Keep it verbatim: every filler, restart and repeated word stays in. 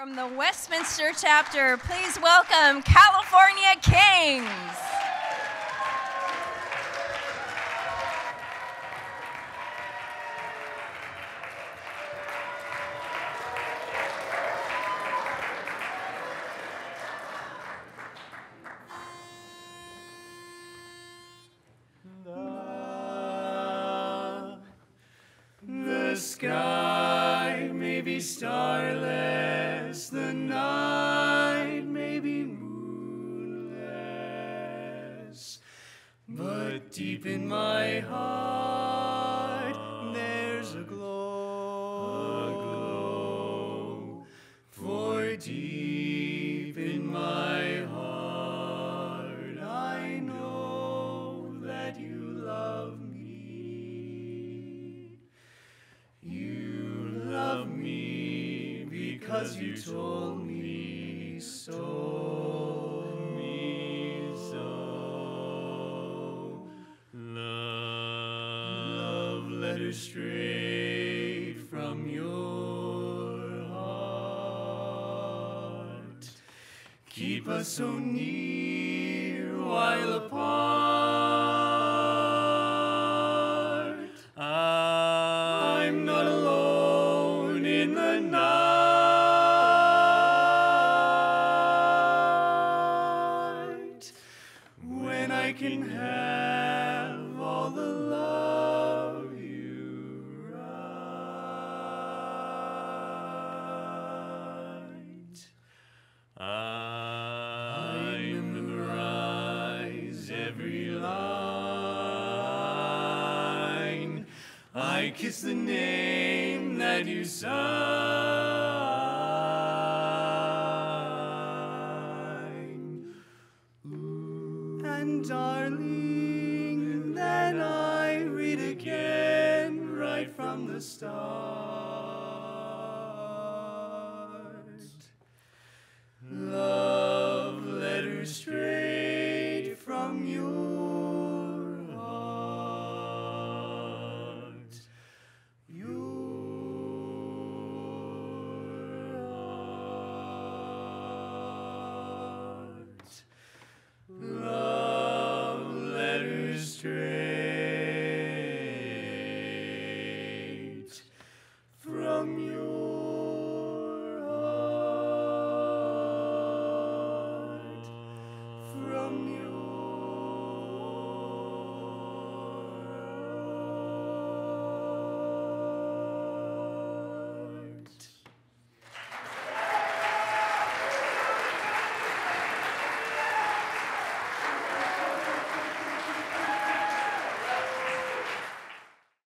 From the Westminster chapter, please welcome California Kings. The sky may be starless, the night may be moonless, but deep in my heart there's a glow, a glow. For deep in my heart I know that you love me. Love me because you told me so, me so. Love, love letters straight from your heart keep us so near while apart. I'm not alone in the night when I can have all the love you write. I memorize every line. I kiss the name that you sign. Ooh. And darling, then I read again right from the start.